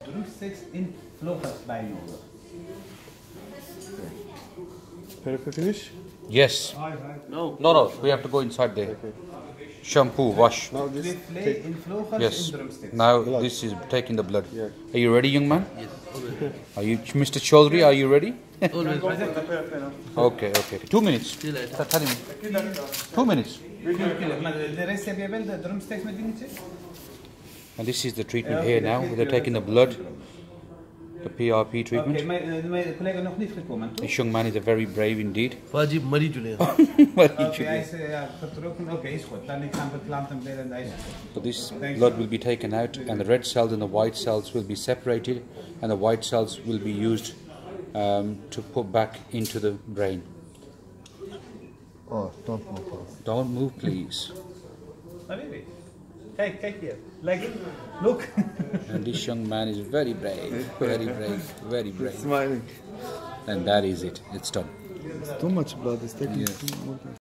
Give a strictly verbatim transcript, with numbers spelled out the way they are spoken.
Drumsticks in vleugels bijnodig. Perfect finish? Yes. No. No, no, we have to go inside there. Okay. Shampoo, wash. Now this Filet in vleugels Yes. in drumsticks. Now this is taking the blood. Yeah. Are you ready, young man? Yes. Always. Are you, Mister Chaudhary, are you ready? Always. Okay, okay. Two minutes. See you later. Tell him. Two minutes. Maar de rest heb je wel de drumsticks met dingetjes? And this is the treatment here now. They're taking the blood. The P R P Oké, treatment. mijn, mijn collega nog niet gekomen, toch? This young man is a very brave indeed. Faji mari jule. Oké, hij is uh, ja, vertrokken. Oké, is goed. Dan ik ga het laten weer en hij is goed. So this blood will be taken out and the red cells and the white cells will be separated and the white cells will be used um, to put back into the brain. Oh, don't move. Don't move, please. Maar wie weet. Kijk, kijk hier. Like, look. And this young man is very brave, very brave, very brave. Smiling. And that is it. It's done. It's too much blood. It's taking Yes. too much.